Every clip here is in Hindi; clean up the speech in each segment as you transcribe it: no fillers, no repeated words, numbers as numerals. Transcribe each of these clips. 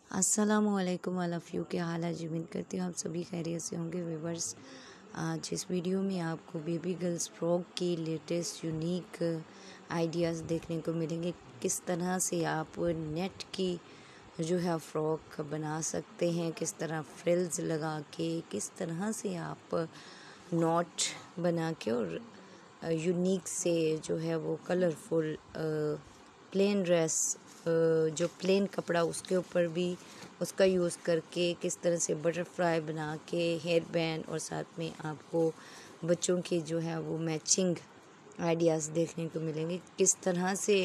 अस्सलामुअलैकुम ऑल ऑफ़ यू, क्या हाल है जी। उम्मीद करती हूँ आप सभी खैरियत से होंगे। व्यूअर्स, आज इस वीडियो में आपको बेबी गर्ल्स फ्रॉक की लेटेस्ट यूनिक आइडियाज़ देखने को मिलेंगे। किस तरह से आप नेट की जो है फ्रॉक बना सकते हैं, किस तरह फ्रिल्स लगा के, किस तरह से आप नॉट बना के और यूनिक से जो है वो कलरफुल प्लेन ड्रेस, जो प्लेन कपड़ा उसके ऊपर भी उसका यूज़ करके किस तरह से बटरफ्लाई बना के हेयर बैंड और साथ में आपको बच्चों के जो है वो मैचिंग आइडियाज़ देखने को मिलेंगे। किस तरह से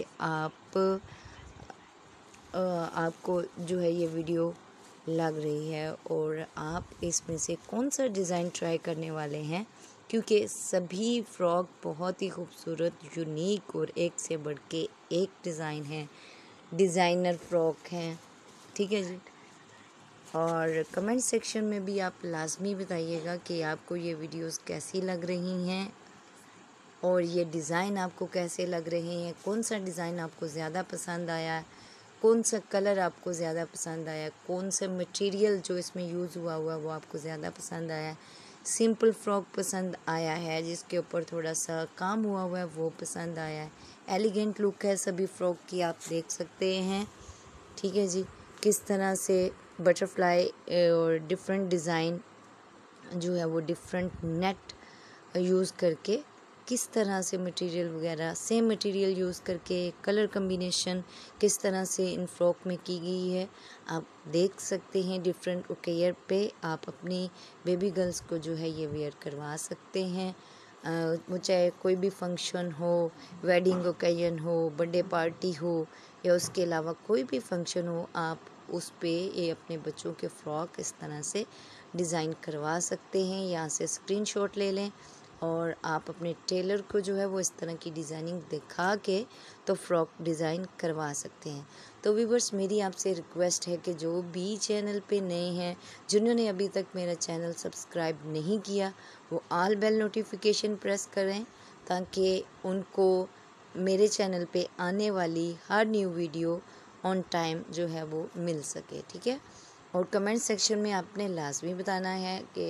आपको जो है ये वीडियो लग रही है और आप इसमें से कौन सा डिज़ाइन ट्राई करने वाले हैं, क्योंकि सभी फ्रॉक बहुत ही खूबसूरत, यूनिक और एक से बढ़ के एक डिज़ाइन है, डिज़ाइनर फ्रॉक हैं। ठीक है जी। और कमेंट सेक्शन में भी आप लाजमी बताइएगा कि आपको ये वीडियोस कैसी लग रही हैं और ये डिज़ाइन आपको कैसे लग रहे हैं, कौन सा डिज़ाइन आपको ज़्यादा पसंद आया है, कौन सा कलर आपको ज़्यादा पसंद आया, कौन सा मटेरियल जो इसमें यूज़ हुआ वो आपको ज़्यादा पसंद आया। सिंपल फ्रॉक पसंद आया है, जिसके ऊपर थोड़ा सा काम हुआ है वो पसंद आया है। एलिगेंट लुक है सभी फ्रॉक की, आप देख सकते हैं। ठीक है जी। किस तरह से बटरफ्लाई और डिफरेंट डिज़ाइन जो है वो डिफरेंट नेट यूज़ करके, किस तरह से मटेरियल वगैरह सेम मटेरियल यूज़ करके कलर कम्बिनेशन किस तरह से इन फ्रॉक में की गई है, आप देख सकते हैं। डिफरेंट ओकेजन पे आप अपनी बेबी गर्ल्स को जो है ये वेयर करवा सकते हैं। वो चाहे कोई भी फंक्शन हो, वेडिंग ओकेजन हो, बर्थडे पार्टी हो या उसके अलावा कोई भी फंक्शन हो, आप उस पे ये अपने बच्चों के फ्रॉक इस तरह से डिज़ाइन करवा सकते हैं। यहाँ से स्क्रीनशॉट ले लें और आप अपने टेलर को जो है वो इस तरह की डिज़ाइनिंग दिखा के तो फ्रॉक डिज़ाइन करवा सकते हैं। तो व्यूअर्स, मेरी आपसे रिक्वेस्ट है कि जो भी चैनल पे नए हैं, जिन्होंने अभी तक मेरा चैनल सब्सक्राइब नहीं किया, वो ऑल बेल नोटिफिकेशन प्रेस करें ताकि उनको मेरे चैनल पे आने वाली हर न्यू वीडियो ऑन टाइम जो है वो मिल सके। ठीक है। और कमेंट सेक्शन में आपने लाजमी बताना है कि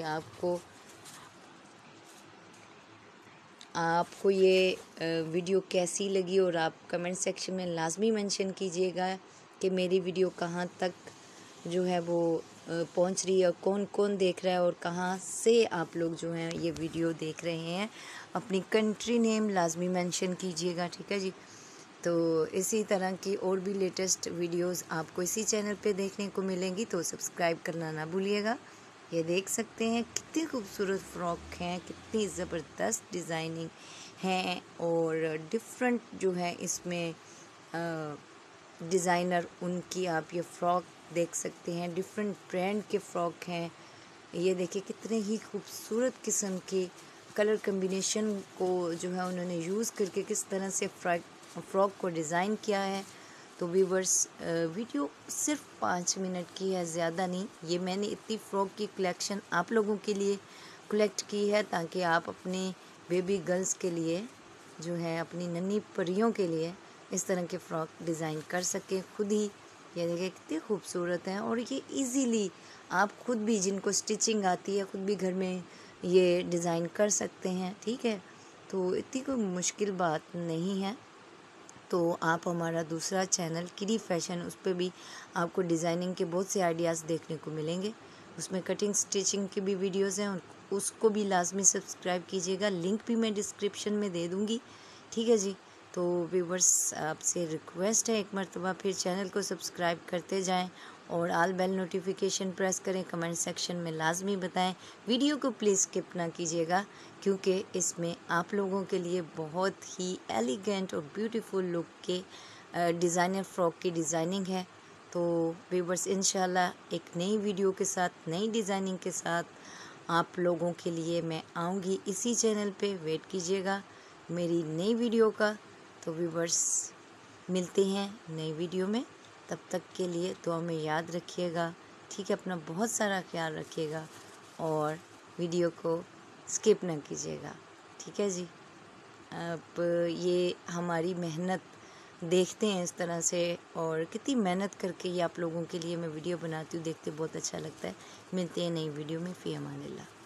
आपको ये वीडियो कैसी लगी, और आप कमेंट सेक्शन में लाजमी मेंशन कीजिएगा कि मेरी वीडियो कहाँ तक जो है वो पहुँच रही है, कौन कौन देख रहा है और कहाँ से आप लोग जो हैं ये वीडियो देख रहे हैं। अपनी कंट्री नेम लाजमी मेंशन कीजिएगा। ठीक है जी। तो इसी तरह की और भी लेटेस्ट वीडियोस आपको इसी चैनल पे देखने को मिलेंगी, तो सब्सक्राइब करना ना भूलिएगा। ये देख सकते हैं कितनी खूबसूरत फ्रॉक हैं, कितनी ज़बरदस्त डिज़ाइनिंग है और डिफरेंट जो है इसमें डिज़ाइनर उनकी आप ये फ़्रॉक देख सकते हैं। डिफरेंट ब्रांड के फ़्रॉक हैं। ये देखिए कितने ही खूबसूरत किस्म के कलर कम्बिनेशन को जो है उन्होंने यूज़ करके किस तरह से फ्रॉक को डिज़ाइन किया है। तो व्यूअर्स, वीडियो सिर्फ 5 मिनट की है, ज़्यादा नहीं। ये मैंने इतनी फ़्रॉक की कलेक्शन आप लोगों के लिए कलेक्ट की है ताकि आप अपने बेबी गर्ल्स के लिए जो है, अपनी नन्ही परियों के लिए इस तरह के फ़्रॉक डिज़ाइन कर सकें खुद ही। ये देखिए कितनी खूबसूरत हैं और ये इजीली आप खुद भी, जिनको स्टिचिंग आती है, खुद भी घर में ये डिज़ाइन कर सकते हैं। ठीक है। तो इतनी कोई मुश्किल बात नहीं है। तो आप हमारा दूसरा चैनल किडी फैशन, उस पर भी आपको डिज़ाइनिंग के बहुत से आइडियाज़ देखने को मिलेंगे। उसमें कटिंग स्टिचिंग की भी वीडियोस हैं, उसको भी लाजमी सब्सक्राइब कीजिएगा। लिंक भी मैं डिस्क्रिप्शन में दे दूँगी। ठीक है जी। तो व्यूअर्स, आपसे रिक्वेस्ट है एक मरतबा फिर चैनल को सब्सक्राइब करते जाएं और आल बेल नोटिफिकेशन प्रेस करें। कमेंट सेक्शन में लाजमी बताएं। वीडियो को प्लीज़ स्किप ना कीजिएगा, क्योंकि इसमें आप लोगों के लिए बहुत ही एलिगेंट और ब्यूटीफुल लुक के डिज़ाइनर फ्रॉक की डिज़ाइनिंग है। तो व्यूअर्स, इंशाल्लाह एक नई वीडियो के साथ, नई डिज़ाइनिंग के साथ आप लोगों के लिए मैं आऊँगी इसी चैनल पे। वेट कीजिएगा मेरी नई वीडियो का। तो व्यूअर्स, मिलते हैं नई वीडियो में। तब तक के लिए दुआ में याद रखिएगा। ठीक है। अपना बहुत सारा ख्याल रखिएगा और वीडियो को स्किप ना कीजिएगा। ठीक है जी। अब ये हमारी मेहनत देखते हैं इस तरह से, और कितनी मेहनत करके ये आप लोगों के लिए मैं वीडियो बनाती हूँ, देखते बहुत अच्छा लगता है। मिलते हैं नई वीडियो में। फ़ी अमानिल्लाह।